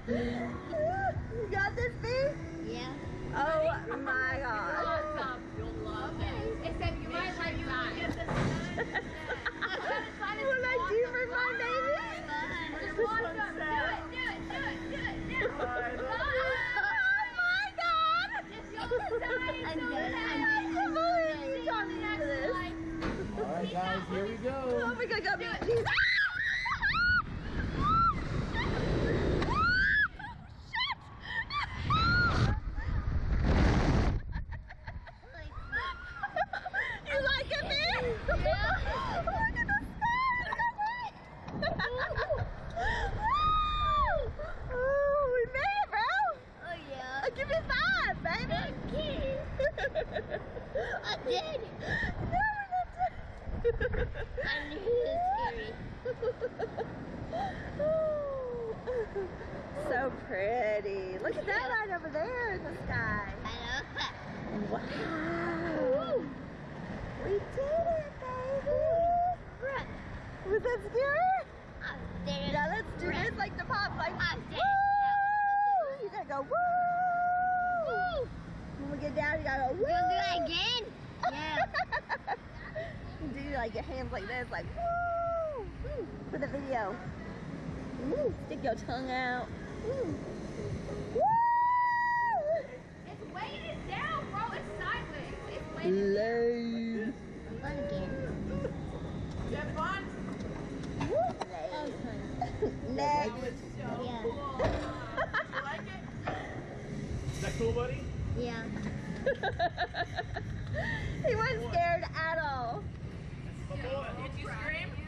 You got this, B? Yeah. Oh my god. Awesome. You'll love this. Except you might like you get this. What I do for my baby? Just watch them. Do it. Oh my god! Just show the side. I'm good. I can't believe you taught me for this. Alright guys, here we go. Oh my god, go B. You like it, man? Yeah. Look at the stars! Oh, we made it, bro! Oh yeah. Give me 5, baby! I did. No, we're not done. I knew it was scary. So pretty. Look at that light over there in the sky. I love that. Wow. We did it, baby. Run. Was that scary? I'm dead. Yeah, let's do this like the pop, like I'm dead. woo! You gotta go woo! When we get down, you gotta go woo! You want to do that again? Yeah. You do like your hands like this, like woo! Woo. For the video. Woo. Stick your tongue out. Woo! Woo! It's weighted down, bro. It's sideways. It's weighted Lay. Fun again. You have fun? That was fun. Next. Yeah. You like it? Is that cool, buddy? Yeah. He wasn't scared at all. My boy. Did you scream?